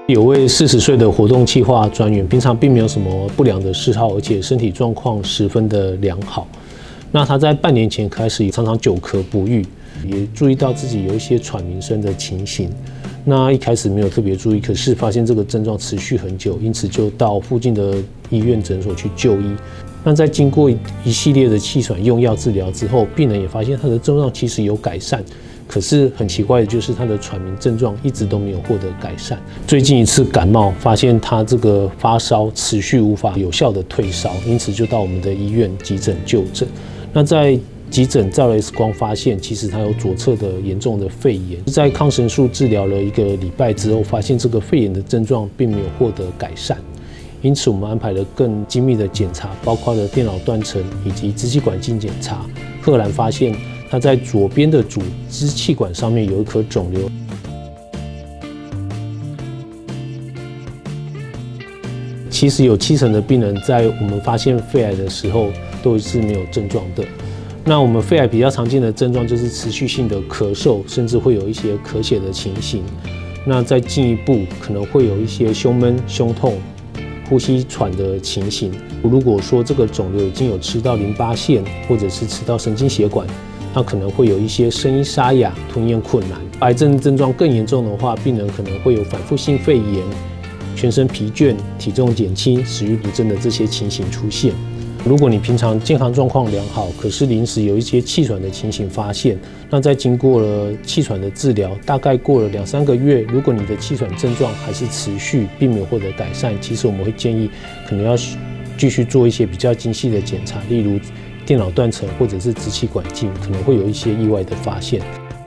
有位40岁的活动企划专员，平常并没有什么不良的嗜好，而且身体状况十分的良好。那他在半年前开始常常久咳不愈，也注意到自己有一些喘鸣声的情形。那一开始没有特别注意，可是发现这个症状持续很久，因此就到附近的医院诊所去就医。那在经过一系列的气喘用药治疗之后，病人也发现他的症状其实有改善。可是很奇怪的就是他的喘鸣症状一直都没有获得改善。最近一次感冒，发现他这个发烧持续无法有效的退烧，因此就到我们的医院急诊就诊。那在急诊照了 X 光，发现其实他有左侧的严重的肺炎。在抗生素治疗了1个礼拜之后，发现这个肺炎的症状并没有获得改善。因此我们安排了更精密的检查，包括了电脑断层以及支气管镜检查，赫然发现他在左边的主支气管上面有一颗肿瘤。其实有70%的病人在我们发现肺癌的时候都是没有症状的。那我们肺癌比较常见的症状就是持续性的咳嗽，甚至会有一些咳血的情形。那再进一步可能会有一些胸闷、胸痛、呼吸喘的情形。如果说这个肿瘤已经有吃到淋巴腺，或者是吃到神经血管，那可能会有一些声音沙哑、吞咽困难。癌症症状更严重的话，病人可能会有反复性肺炎、全身疲倦、体重减轻、食欲不振的这些情形出现。如果你平常健康状况良好，可是临时有一些气喘的情形发现，那在经过了气喘的治疗，大概过了2、3个月，如果你的气喘症状还是持续，并没有获得改善，其实我们会建议可能要继续做一些比较精细的检查，例如电脑断层或者是支气管镜，可能会有一些意外的发现。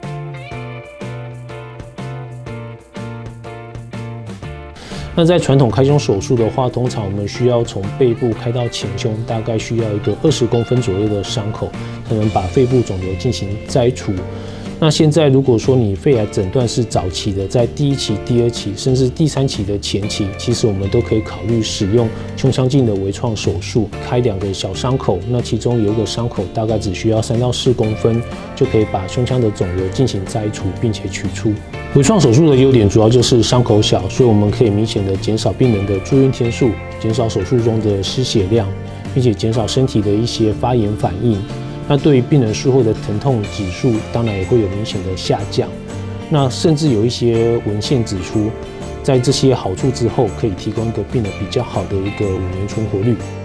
那在传统开胸手术的话，通常我们需要从背部开到前胸，大概需要一个20公分左右的伤口，才能把肺部肿瘤进行摘除。那现在如果说你肺癌诊断是早期的，在第1期、第2期，甚至第3期的前期，其实我们都可以考虑使用胸腔镜的微创手术，开2个小伤口，那其中有一个伤口大概只需要3到4公分，就可以把胸腔的肿瘤进行摘除并且取出。微创手术的优点主要就是伤口小，所以我们可以明显的减少病人的住院天数，减少手术中的失血量，并且减少身体的一些发炎反应。那对于病人术后的疼痛指数，当然也会有明显的下降。那甚至有一些文献指出，在这些好处之后，可以提供给病人比较好的一个5年存活率。